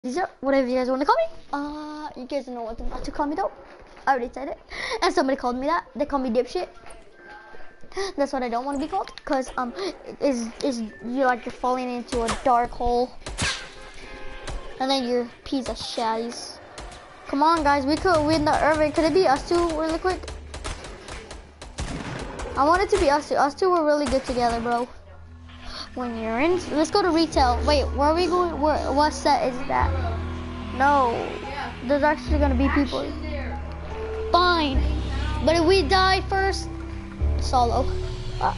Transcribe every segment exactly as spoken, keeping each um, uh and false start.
These are whatever you guys want to call me. Uh, you guys know what not to call me though. I already said it. And somebody called me that. They call me dipshit. That's what I don't want to be called, cause um, is is you like you're falling into a dark hole, and then you're a piece of shitties. Come on, guys, we could win the Irving. Could it be us two really quick? I want it to be us two. Us two were really good together, bro. When you're in, let's go to retail. Wait, where are we going? Where, what set is that? No, there's actually gonna be people. Fine, but if we die first, solo. Uh,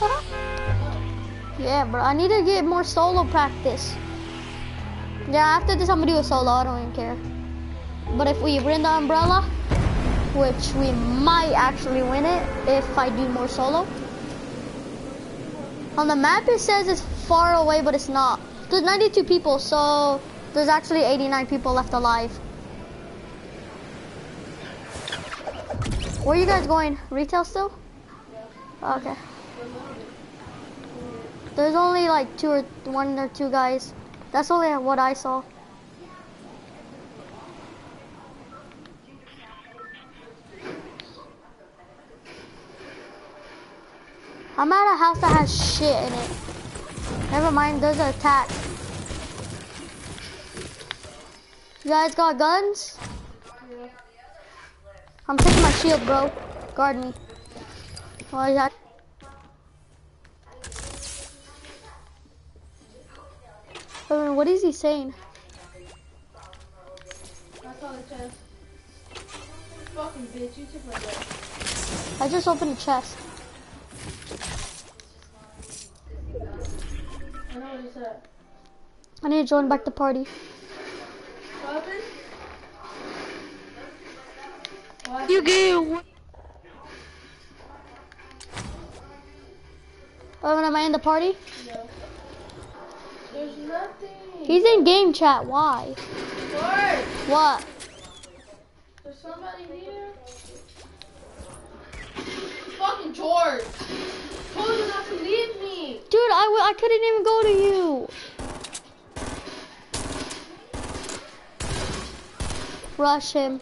yeah, bro, I need to get more solo practice. Yeah, after this, I'm gonna do a solo. I don't even care. But if we win the umbrella, which we might actually win it if I do more solo. On the map it says it's far away, but it's not. There's ninety-two people, so there's actually eighty-nine people left alive. Where are you guys going? Retail still? Okay. There's only like two or one or two guys. That's only what I saw. I'm at a house that has shit in it. Never mind, there's an attack. You guys got guns? Yeah. I'm taking my shield, bro. Guard me. What is that? I mean, what is he saying? I saw the chest. Fucking bitch, you took my gun. I just opened the chest. I know what he said. I need to join back the party. What happened? What You get. Oh, am I in the party? No. There's nothing. He's in game chat. Why? George! What? There's somebody here. Fucking George! Told you not to leave me. Dude, I, w I couldn't even go to you. Rush him.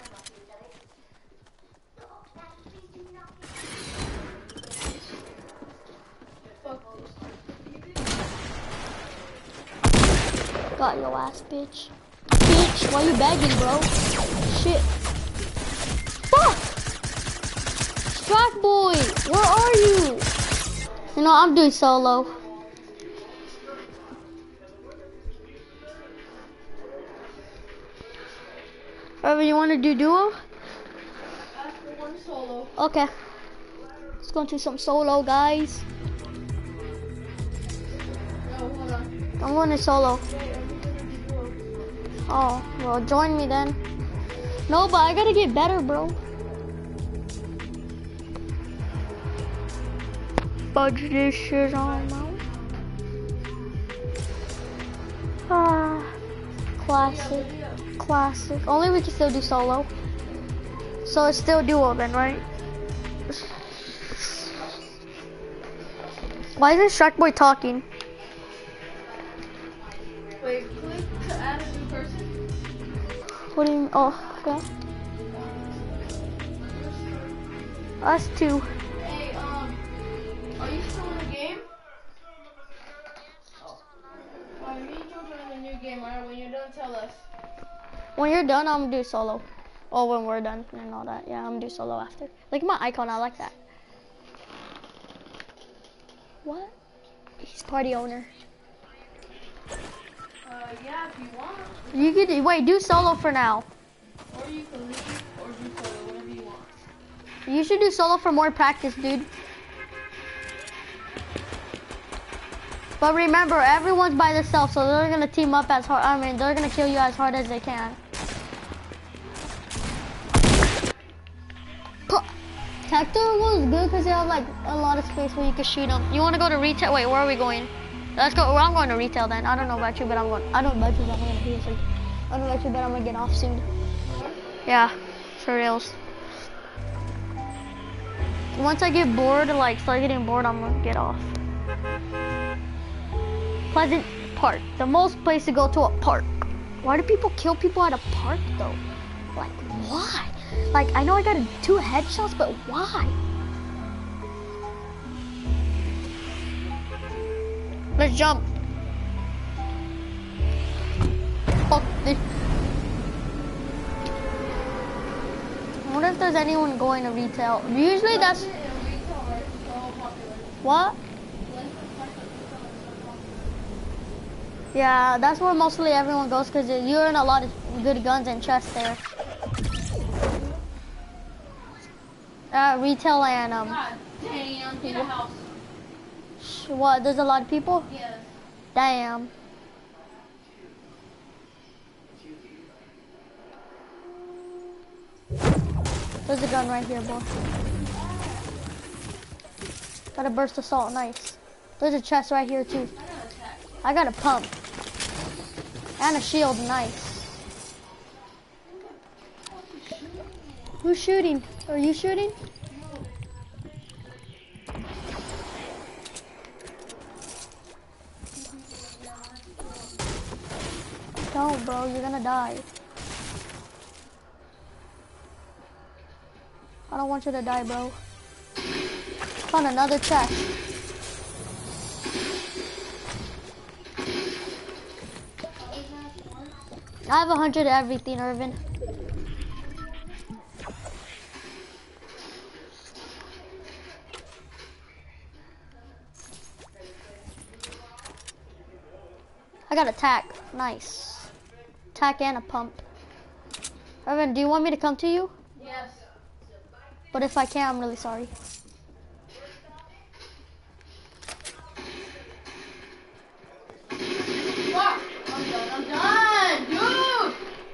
Got your ass, bitch. Bitch, why you begging, bro? Shit. Fuck! Strat boy, where are you? You know, I'm doing solo. Whatever you want to do duo? After one solo. Okay. Let's go into some solo, guys. No, hold on. I'm going to solo. Wait, I'm gonna do duo. Oh, well, join me then. No, but I gotta get better, bro. Fudge this shit on now. Ah, classic, classic. Only we can still do solo. So it's still duo then, right? Why isn't Shark Boy talking? Wait, click to add a new person. What do you mean? Oh, okay. Us two. Hey, um, are you still in the game? Oh. Well, me and George are in the new game, alright? When you're done, tell us. When you're done, I'm gonna do solo. Oh, when we're done and all that. Yeah, I'm gonna do solo after. Look at my icon, I like that. What? He's party owner. Uh, yeah, if you want. You could, wait, do solo for now. Or you can leave, or do solo, whatever you want. You should do solo for more practice, dude. But remember, everyone's by themselves, so they're gonna team up as hard. I mean, they're gonna kill you as hard as they can. Hector was good because they have like a lot of space where you can shoot them. You want to go to retail? Wait, where are we going? Let's go. Well, I'm going to retail then. I don't know about you, but I'm going. I don't know about you, but I'm going to be asleep. I don't know about you, but I'm gonna get off soon. Yeah, for reals. Once I get bored, like start getting bored, I'm gonna get off. Pleasant Park, the most place to go to a park. Why do people kill people at a park though? Like, why? Like, I know I got two headshots, but why? Let's jump. Fuck this. I wonder if there's anyone going to retail. Usually that's... What? Yeah, that's where mostly everyone goes because you earn a lot of good guns and chests there. Uh, retail and um. God damn, get a house. What? There's a lot of people. Yes. Damn. There's a gun right here, boy. Got a burst assault, nice. There's a chest right here too. I got a pump. And a shield, nice. Who's shooting? Are you shooting? Don't, bro, you're gonna die. I don't want you to die, bro. Found another chest. I have a hundred of everything, Irvin. I got a tack. Nice. Tack and a pump. Irvin, do you want me to come to you? Yes. But if I can't, I'm really sorry. Fuck! I'm done. I'm done, dude.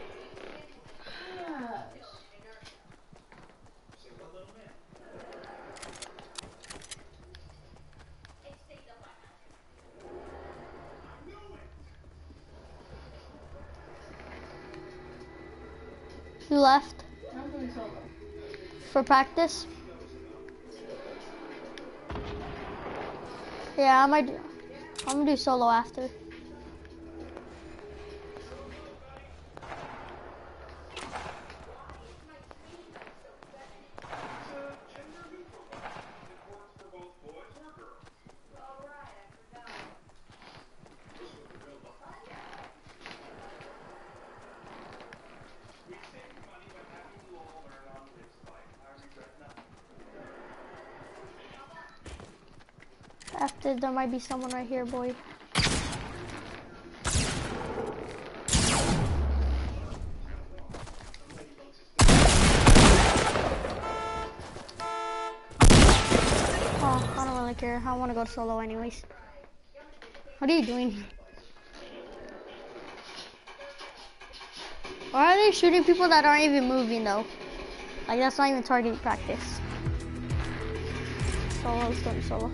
You left I'm doing solo. for practice? Yeah, I might do, I'm gonna do solo after. After there might be someone right here, boy. Oh, I don't really care. I want to go solo anyways. What are you doing? Why are they shooting people that aren't even moving though? Like that's not even target practice. Solo, let's go solo.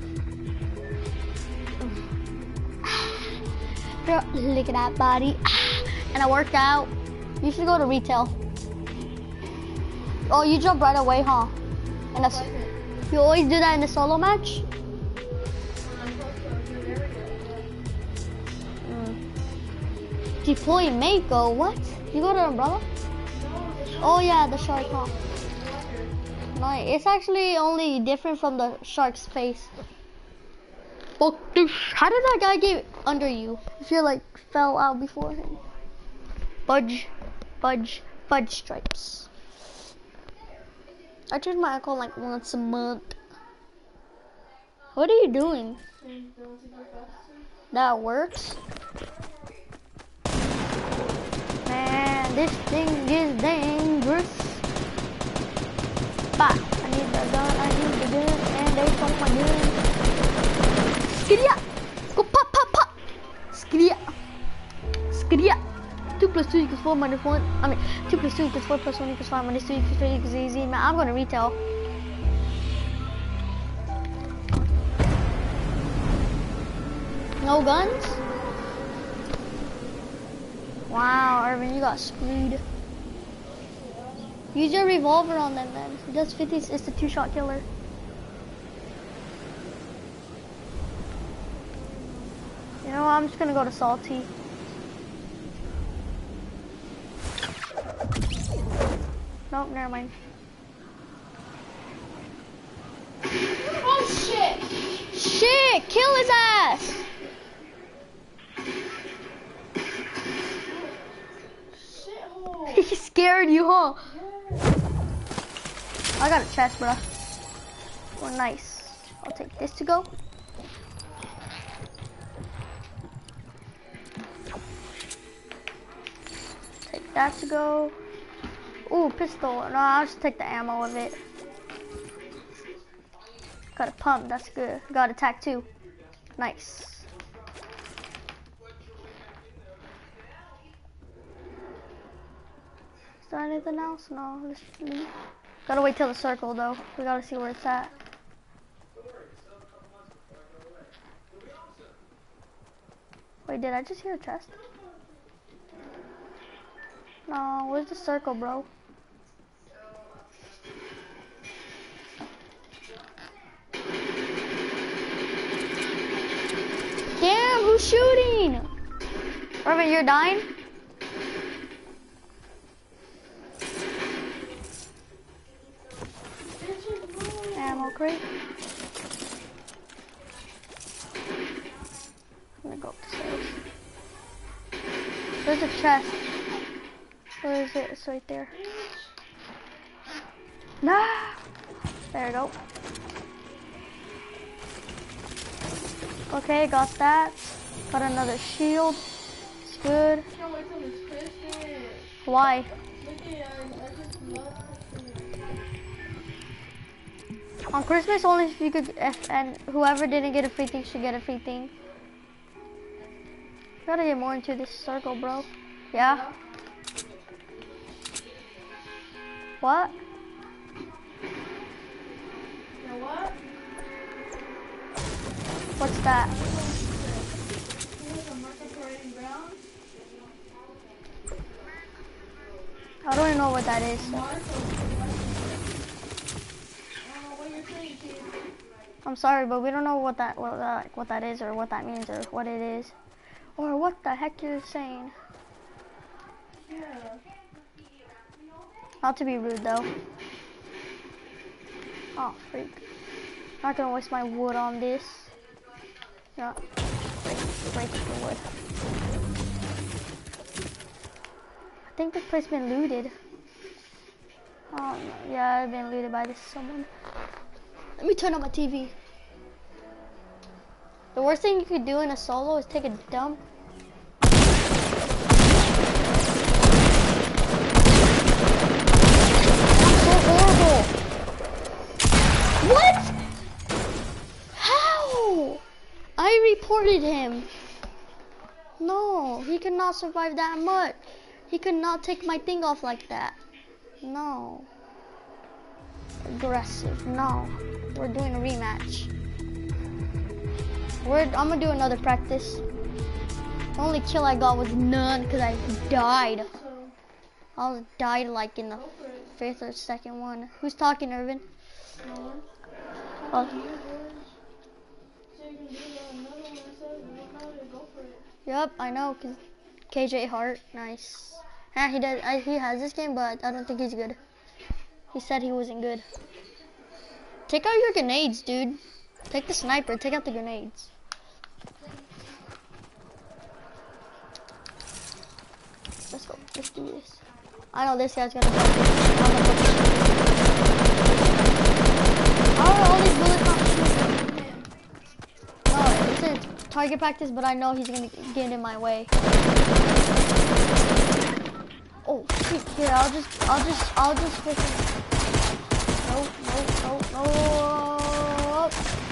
Girl, look at that body. And I worked out. You should go to retail. Oh, you jump right away, huh? And that's, you always do that in the solo match? Mm. Deploy Mako, what? You go to Umbrella? Oh yeah, the shark, huh? Nice. It's actually only different from the shark's face. Fuck this. How did that guy get under you? If you like fell out before him. Budge, budge, budge stripes. I change my ankle like once a month. What are you doing? That works. Man, this thing is dangerous. Bah, I need the gun, I need the gun, and they took my gun. Skidya! Go pop, pop, pop! Skidya! Skidya! two plus two equals four minus one. I mean, two plus two equals four plus one equals five minus two equals three equals easy. Man, I'm gonna retail. No guns? Wow, Irvin, you got screwed. Use your revolver on them then. It does fifty, it's the two-shot killer. You know what, I'm just gonna go to Salty. Nope, never mind. Oh shit! Shit! Kill his ass! Shithole. He scared you, huh? Yeah. I got a chest, bro. Oh, nice. I'll take this to go. Take that to go. Ooh, pistol. No, I'll just take the ammo of it. Got a pump, that's good. Got attack too. Nice. Is there anything else? No, let's leave. Gotta wait till the circle though. We gotta see where it's at. Wait, did I just hear a chest? No, where's the circle, bro? Damn, who's shooting? Robert, you're dying? Ammo crate. I'm gonna go up the stairs. There's a chest. Where is it? It's right there. Nah! There we go. Okay, got that. Got another shield. It's good. Can't wait till it's Christmas. Why? Look at it, I, I just love Christmas. On Christmas, only if you could, if, and whoever didn't get a free thing should get a free thing. Gotta get more into this circle, bro. Yeah? Yeah. What? You know what? What's that? Here's a marker parading ground. I don't even know what that is. Mark. I don't know what you're saying, kid. I'm sorry, but we don't know what that what that what that is or what that means or what it is, or what the heck you're saying. Yeah. Not to be rude though. Oh freak! Not gonna waste my wood on this. Yeah. Break, break the wood. I think this place been looted. Oh no. Yeah, I've been looted by this someone. Let me turn on my T V. The worst thing you could do in a solo is take a dump. I'm so horrible. What? How? I reported him. No, he could not survive that much. He could not take my thing off like that. No. Aggressive. No. We're doing a rematch. We're, I'm gonna do another practice. The only kill I got was none because I died. So, I was died like in the go for it. fifth or second one. Who's talking, Irvin? No one. Oh. You, boys. So you can do another one. I said, go about it. Go for it. Yep, I know. Cause K J Hart, nice. Yeah, he does. I, he has this game, but I don't think he's good. He said he wasn't good. Take out your grenades, dude. Take the sniper. Take out the grenades. Let's go. Let's do this. I know this guy's gonna go. How are all these bullets not shooting? No, it's a target practice, but I know he's gonna get in my way. Oh, shoot. Here, I'll just, I'll just, I'll just freaking. No, no, no, no.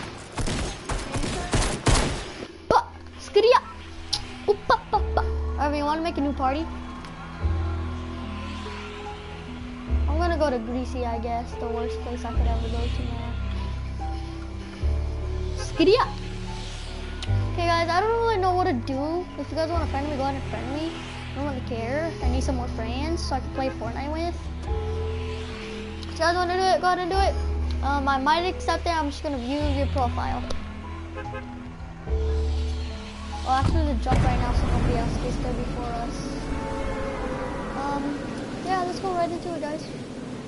Bah! Skidia! Oop, bah, bah, bah. Alright, you wanna make a new party? I'm gonna go to Greasy, I guess. The worst place I could ever go to, man. Skidia! Okay, guys, I don't really know what to do. If you guys wanna friend me, go ahead and friend me. I don't really care. I need some more friends so I can play Fortnite with. If you guys want to do it, go ahead and do it. Um, I might accept it. I'm just going to view your profile. Well, actually, the jump right now so nobody else gets there before us. Um, yeah, let's go right into it, guys.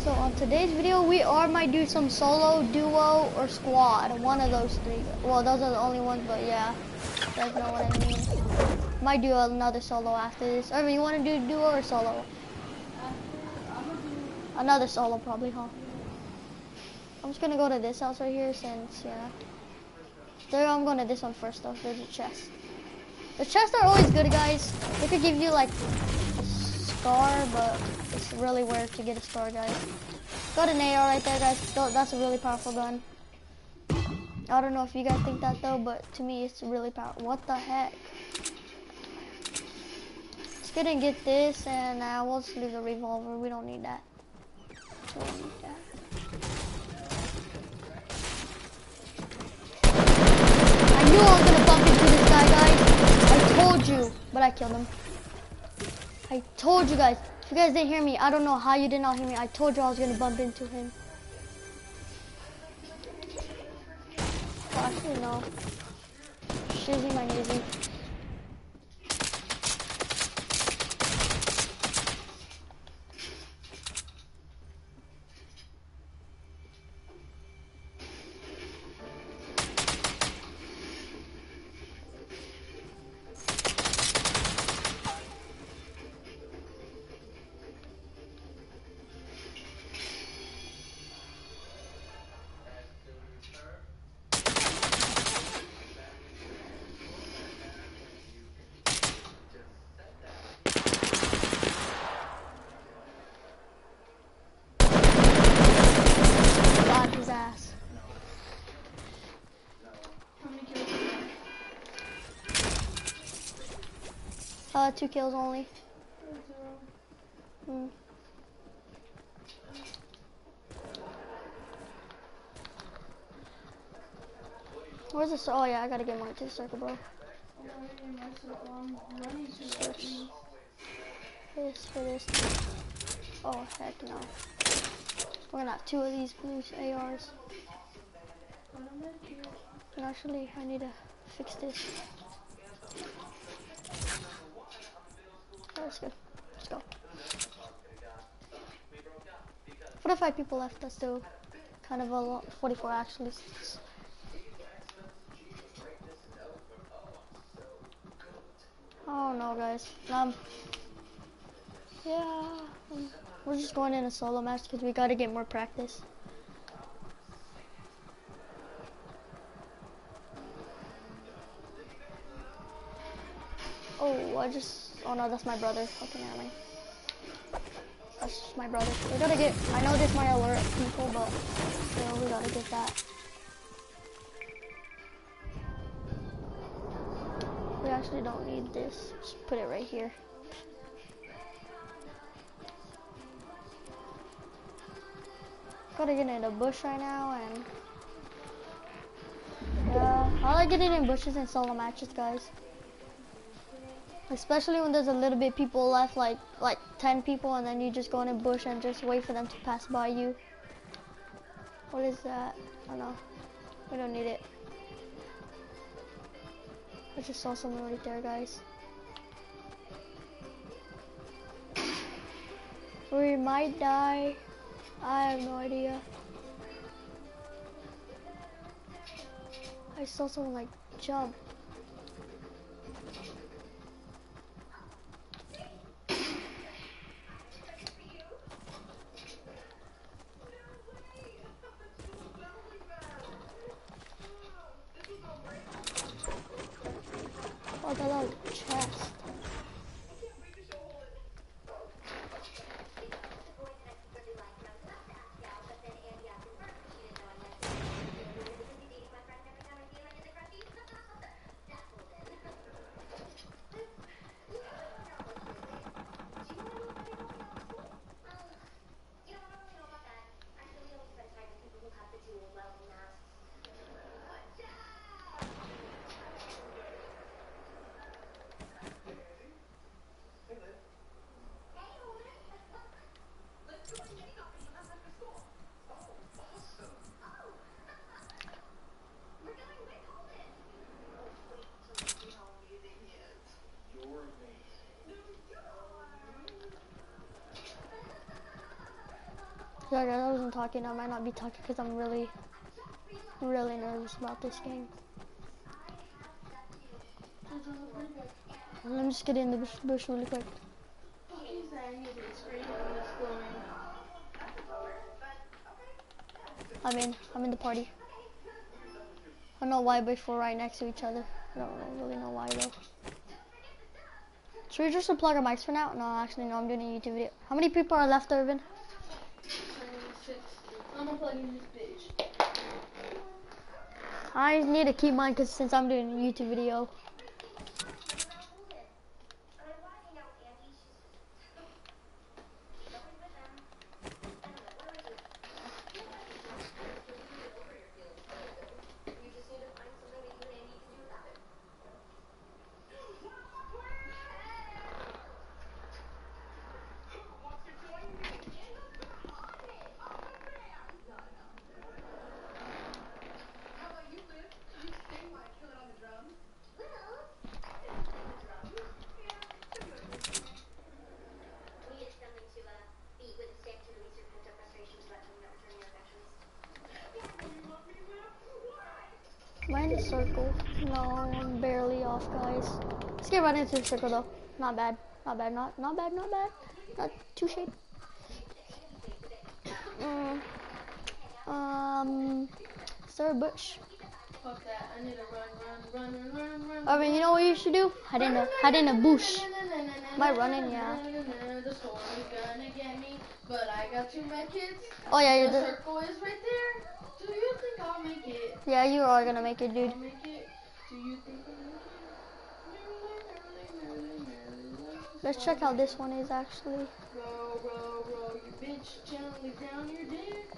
So on today's video, we are might do some solo, duo, or squad. One of those three. Well, those are the only ones, but yeah, you guys know what I mean. Might do another solo after this. Irvin, you want to do duo or solo? Another solo probably, huh? I'm just gonna go to this house right here since, yeah. There, I'm going to this one first though. There's a chest. The chests are always good, guys. They could give you like a scar, but it's really rare to get a scar, guys. Got an A R right there, guys. That's a really powerful gun. I don't know if you guys think that though, but to me it's really powerful. What the heck? Let's get and get this, and uh, we'll just leave the revolver. We don't need that. We don't need that. I knew I was gonna bump into this guy, guys. I told you, but I killed him. I told you guys. If you guys didn't hear me, I don't know how you did not hear me. I told you I was gonna bump into him. Oh, actually, no. Shizzy my nizzy. Uh, two kills only. Hmm. Where's this? Oh yeah, I gotta get more to the circle, bro. Search. This for this. Oh heck no. We're gonna have two of these blue A Rs. And actually, I need to fix this. Oh, that's good. Let's go. forty-five people left. That's still kind of a lot. forty-four actually. Oh no, guys. Um. Yeah. Um, we're just going in a solo match because we gotta get more practice. Oh, I just. Oh no, that's my brother. Okay, never mind. That's just my brother. We gotta get. I know this might alert people, but still, we gotta get that. We actually don't need this. Just put it right here. Gotta get in a bush right now, and yeah, I like getting in bushes in solo matches, guys. Especially when there's a little bit people left, like like ten people, and then you just go in a bush and just wait for them to pass by you. What is that? I don't know. We don't need it. I just saw someone right there, guys. We might die. I have no idea. I saw someone like jump. Oh, that was a chest. Sorry, guys, I wasn't talking. I might not be talking because I'm really, really nervous about this game. Let me just get in the bush, bush really quick. I'm in. I'm in the party. I don't know why, but we're right next to each other. I don't know, really know why though. Should we just unplug our mics for now? No, actually, no. I'm doing a YouTube video. How many people are left, Irvin? I'm unplugging this bitch. I need to keep mine because since I'm doing a YouTube video. Am I in the circle? No, I'm barely off, guys. Let's get right into the circle though. Not bad. Not bad. Not not bad. Not bad. Not too shady. Mm. Um, Sir Bush. Fuck that. I need to run, run, run, run, run, run. I mean, you know what you should do? Hide in a hide in a bush. Am I running? Yeah. The storm is gonna get me, but I got two med kids. Oh yeah, you The did. circle is right there. Do you think I'll make it? Yeah, you are gonna make it, dude. I'll make it. Do you think I'll make it? Merrily, merrily, merrily, merrily. Let's check how this one is actually. Row, row, row, you bitch gently down your dick.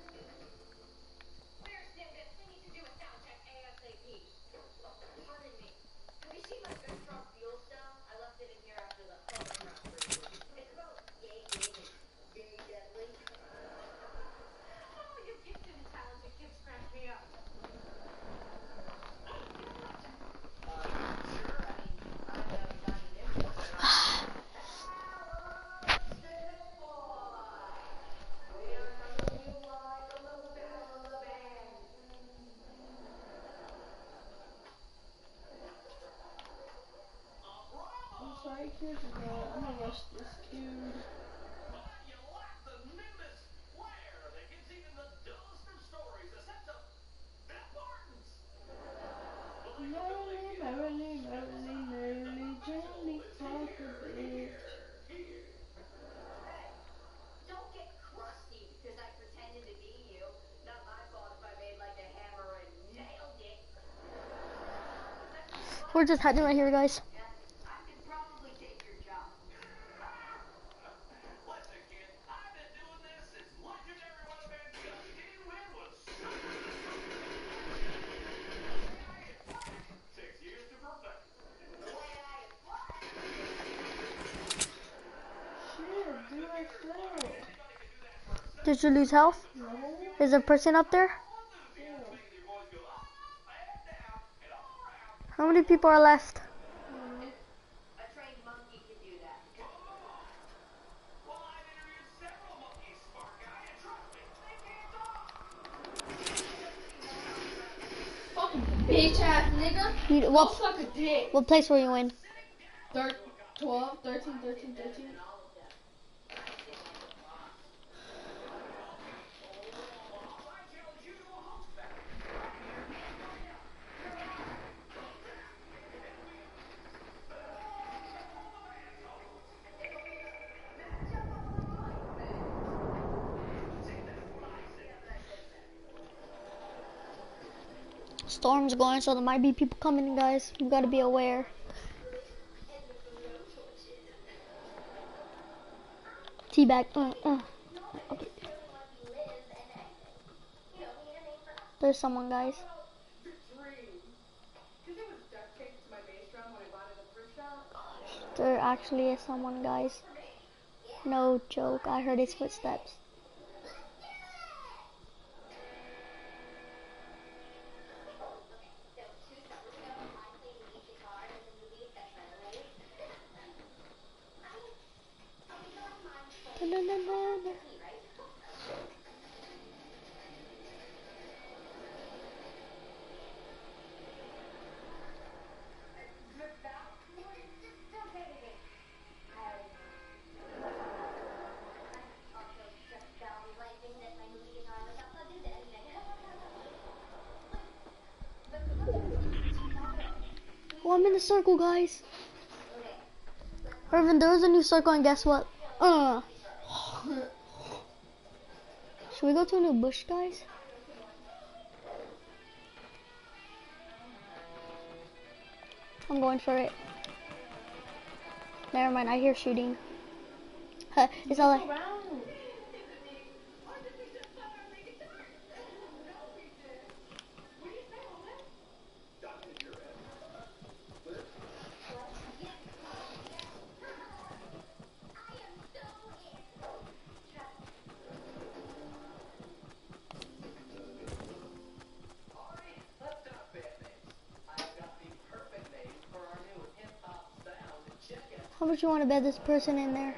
Sorry, kids, but I'm gonna rush this dude. Merrily, merrily, merrily, merrily, gently talk a bit. Don't get crusty because I pretended to be you. Not my fault if I made like a hammer and nailed it. We're just hiding right here, guys. I could probably take your job. Listen, kid, I've been doing this since legendary weatherman Justin Win was six years to perfect. The way I Shit, dude, I fell. Did you lose health? No. Is there a person up there? How many people are left? a trained monkey can do that. Well, I've interviewed several monkeys, smart guy, and trust me, they can't talk. Fucking bitch ass nigga. You, Go what suck a dick. what place were you in? Thir- twelve, thirteen, thirteen, thirteen. Storm's going, so there might be people coming, guys. You gotta be aware. Teabag. Uh, uh. Okay. There's someone, guys. There actually is someone, guys. No joke. I heard his footsteps. a circle, guys. Irvin, there was a new circle, and guess what? Uh. Should we go to a new bush, guys? I'm going for it. Never mind, I hear shooting. Huh, it's all like... How much you want to bet this person in there?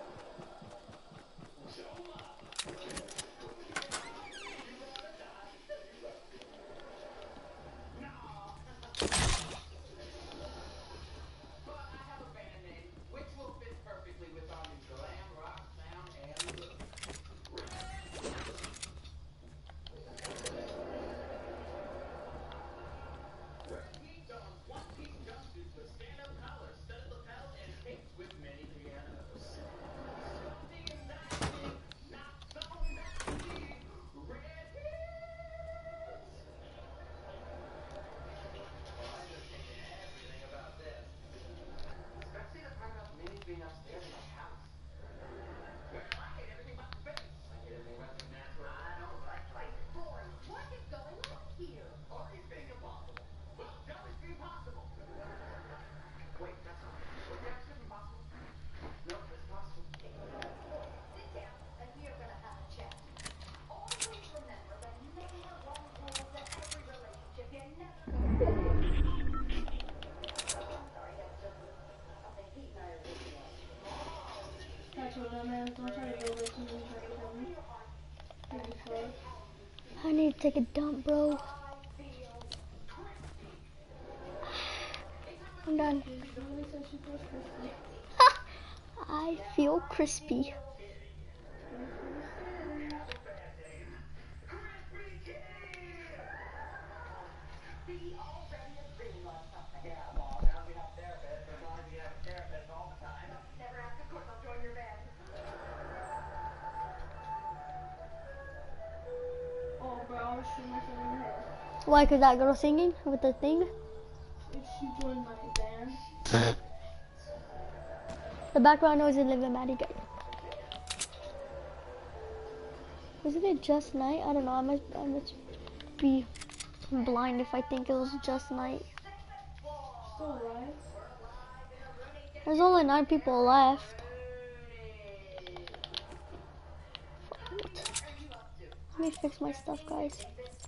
I need to take a dump, bro. I'm done. I feel crispy. Why? Cause that girl singing with the thing? She joined my band. The background noise is living Maddie guy. Isn't it just night? I don't know. I must, I must be blind if I think it was just night. Still alive. There's only nine people left. Let me fix my stuff, guys.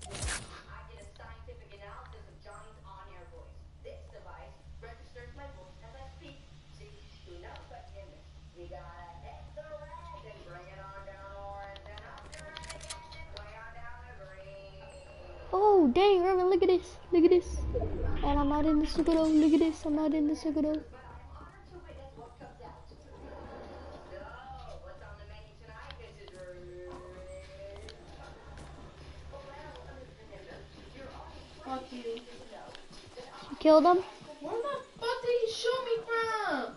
Oh, dang, Irvin, look at this. Look at this. And I'm not in the Suguro. Look at this. I'm not in the Suguro. Fuck you. You killed him? Where the fuck did he shoot me from?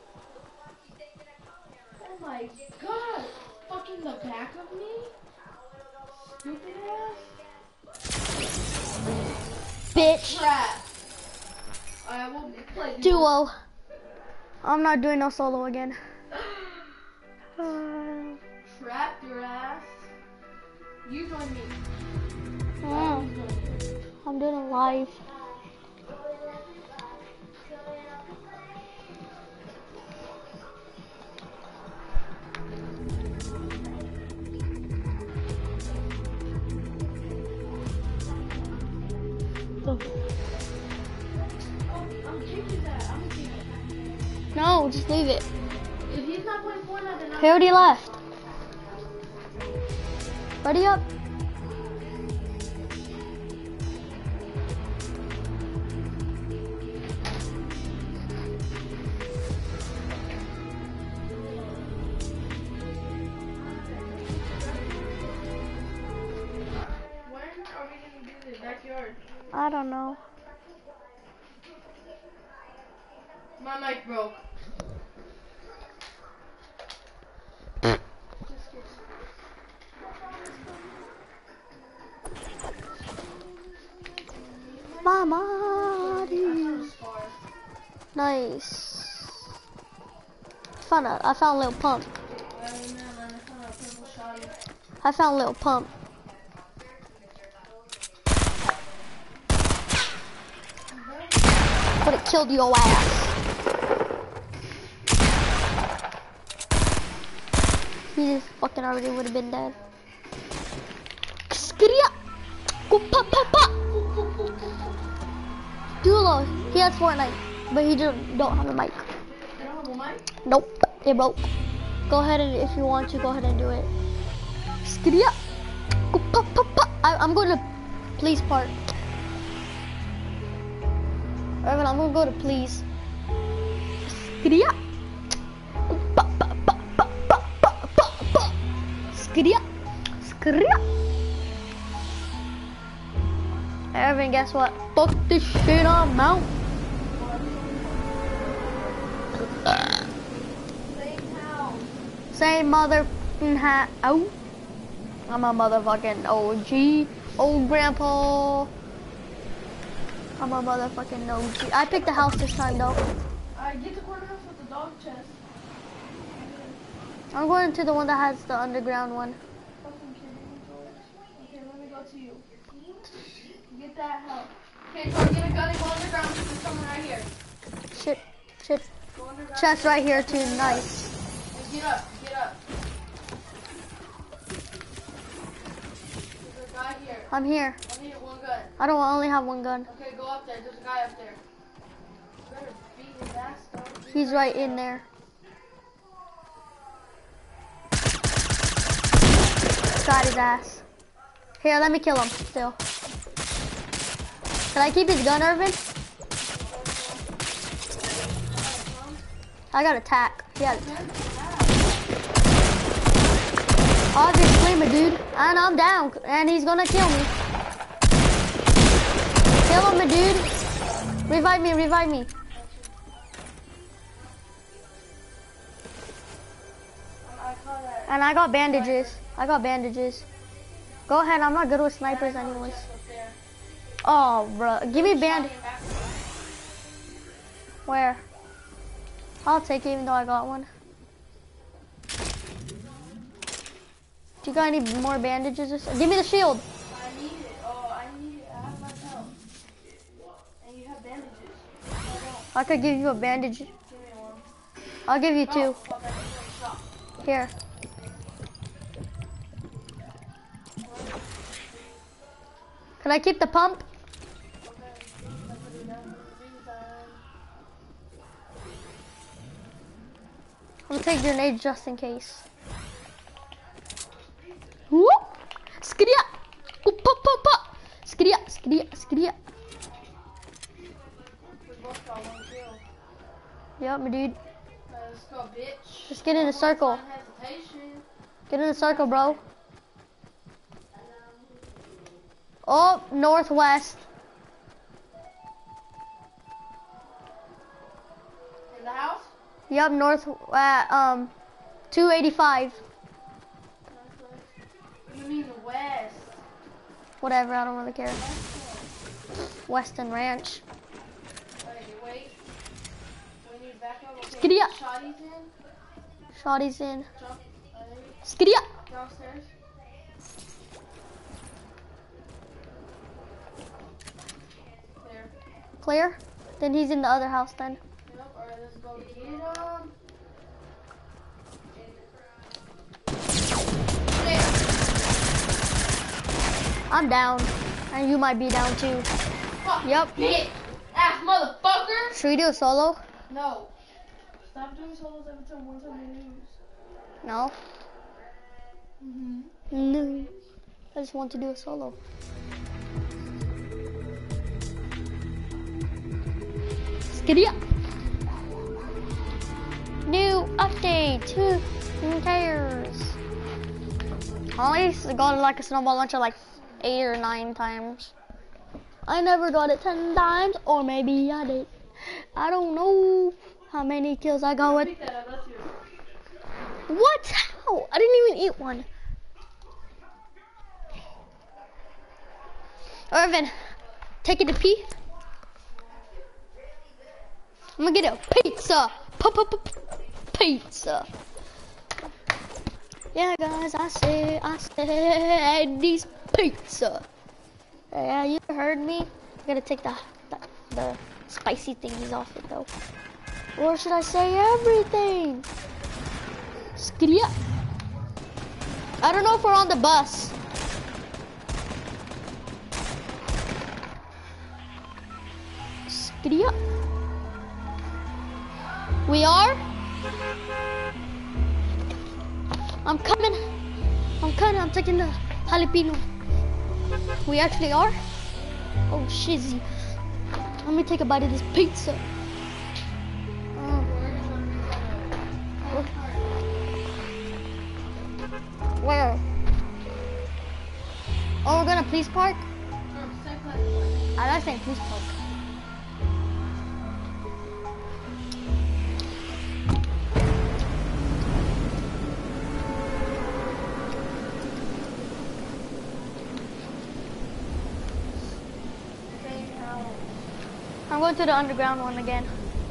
Oh my god. Fucking the back of me? Stupid ass. Bitch. Crap. I will play Duo. I'm not doing no solo again. Uh, Trap your ass. You join me. yeah. I'm doing it live. Oh. I'm changing that. I'm changing that. No, just leave it. If he's not playing Fortnite, then He already left. Ready up. when are we gonna do the backyard? I don't know. My mic broke. Just kidding. Mama. Nice. Found a, I found a little pump. I found a little pump. Would have killed your ass. He just fucking already would have been dead. Skria! Go pop pop pop! Dulo, he has Fortnite, but he don't, don't have a mic. You don't have a mic? Nope, it broke. Go ahead and if you want to, go ahead and do it. Skria! Go pop pop pop! I, I'm going to police part. Evan, I'm gonna go to please. Skria! Pop pop pop pop pop pop pop pop! Skria! Skria! Evan, guess what? Fuck this shit, I'm out. Same motherfucking hat out. I'm a motherfucking O G. Old grandpa. I'm a motherfucking O G. I picked the house this time though. I get the corner house with the dog chest. I'm going to the one that has the underground one. Fucking kidding me, George. Okay, let me go to you. Get that help. Okay, so get a gun and go underground. There's someone right here. Shit, shit. Go underground. Chest right here too, nice. And get up, get up. There's a guy here. I'm here. I need one gun. I don't only have one gun. Okay, go up there. There's a guy up there. You better beat his ass, though. He's right in there. Shot his ass. Here, let me kill him still. Can I keep his gun, Irvin? I got attack. Yeah. Obviously, my dude. And I'm down. And he's gonna kill me. Kill him, my dude. Revive me, revive me. And I got bandages. I got bandages. Go ahead, I'm not good with snipers anyways. Oh, bro. Give me band. Where? I'll take it even though I got one. Do you got any more bandages? Or so? Give me the shield. I need it. Oh, I need it. I have my health. And you have bandages. I don't. I could give you a bandage. Give me one. I'll give you Oh, two. fuck, I need one shot. Here. Can I keep the pump? I'm gonna take grenades just in case. Whoop! Skria! Oop, pop, pop, pop! Skria, skria, skria. We both got one kill. Yep, my dude. Let's go, bitch. Just get in a circle. Hesitation. Get in a circle, bro. Oh, northwest. In the house? Yep, north at um two eighty-five. You mean the west? Whatever, I don't really care. Weston Ranch. Wait, wait. We need backup. Okay. Skiddy up. Shotty's in. Shotty's in. Jump. Ready? Skiddy up. Downstairs. There. Clear? Then he's in the other house then. Yep. Alright, let's go get him. I'm down. And you might be down too. Fuck. Yep. Bitch. Ass motherfucker. Should we do a solo? No. Stop doing solos every time one time you lose. No. Mm-hmm. No. I just want to do a solo. Skiddy up. New update. Who cares? I only got like a snowball launcher like eight or nine times. I never got it ten times, or maybe I did. I don't know. how many kills I got with. Pick that up, that's yours. What? How? I didn't even eat one. Irvin, take it to pee. I'm gonna get a pizza. Pizza. Yeah, guys, I say, I said these pizza. Yeah, you heard me. I gotta take the, the the spicy thingies off it though. Or should I say everything? Skitty up. I don't know if we're on the bus. Skitty up. We are? I'm coming. I'm coming. I'm taking the jalapeno. We actually are? Oh, shizzy. Let me take a bite of this pizza. Um, where? Oh, we're gonna police park? I like saying police park. I'm going to the underground one again.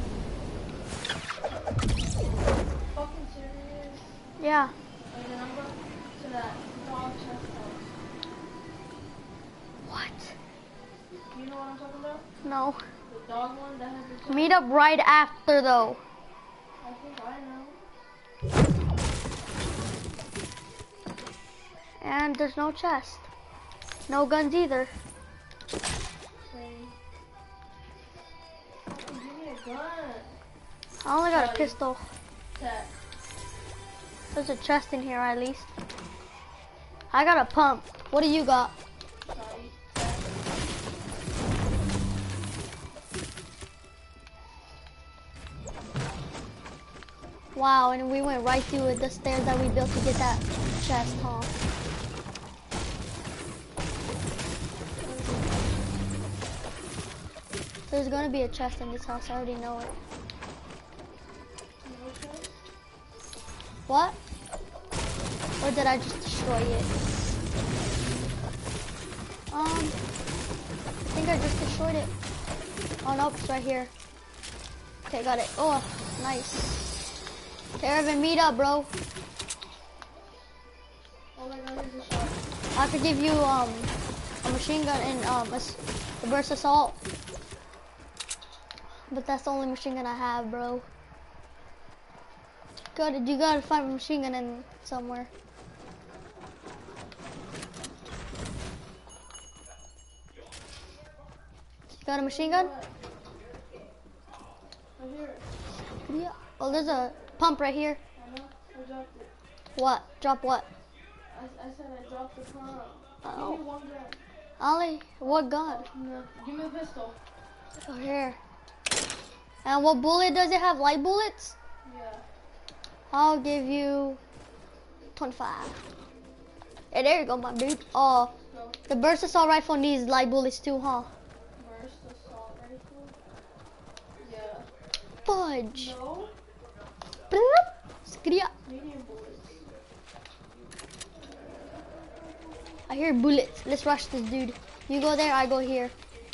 Fucking serious? Yeah. And then I'm going to that dog chest house. What? You know what I'm talking about? No. The dog one that has the chest? Meet up right after though. I think I know. And there's no chest. No guns either. Same. Give me a gun. I only got a Sorry. pistol. Tap. There's a chest in here at least. I got a pump. What do you got? Sorry. Tap. Wow, and we went right through the stairs that we built to get that chest, huh? There's gonna be a chest in this house, I already know it. No chest? What? Or did I just destroy it? Um, I think I just destroyed it. Oh nope, it's right here. Okay, got it. Oh, nice. Okay, Irvin, meet up, bro. All I got is a shot. I could give you um a machine gun and um a, s- a burst assault. But that's the only machine gun I have, bro. Got it. You gotta find a machine gun in somewhere. You got a machine gun? I hear it. Yeah. Oh, there's a pump right here. I know. I dropped it. What? Drop what? I, I said I dropped the pump. Give Oh. me one gun. Ollie, what gun? No. Give me a pistol. Oh, here. And what bullet does it have? Light bullets? Yeah. I'll give you twenty-five. Hey, there you go, my dude. Oh, Go. the burst assault rifle needs light bullets too, huh? Burst assault rifle. Yeah. Fudge. No. Skria. Medium bullets. I hear bullets. Let's rush this dude. You go there, I go here.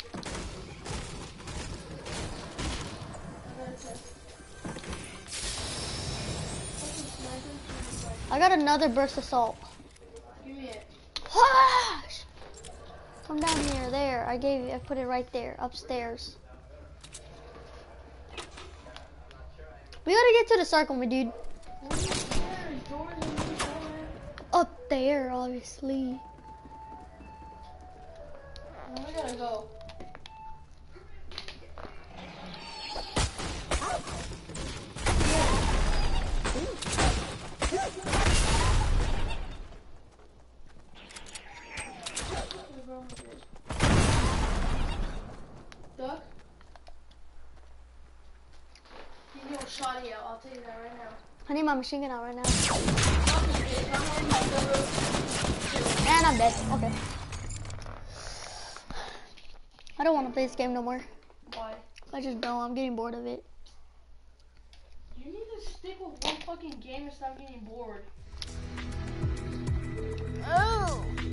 I got a chest. Fucking sniper. I got another burst assault. Give me it. Hush! Come down here. There. I gave you. I put it right there, upstairs. We gotta get to the circle, my dude. Where's there? Doors in the door. Up there, obviously. Oh, we gotta go. Duck? Give me a shotty out. I'll tell you that right now. I need my machine gun out right now. Fucking bitch, I'm on my double. And I'm dead. Okay. I don't want to play this game no more. Why? I just don't. I'm getting bored of it. You need to stick with one fucking game and stop getting bored. Oh.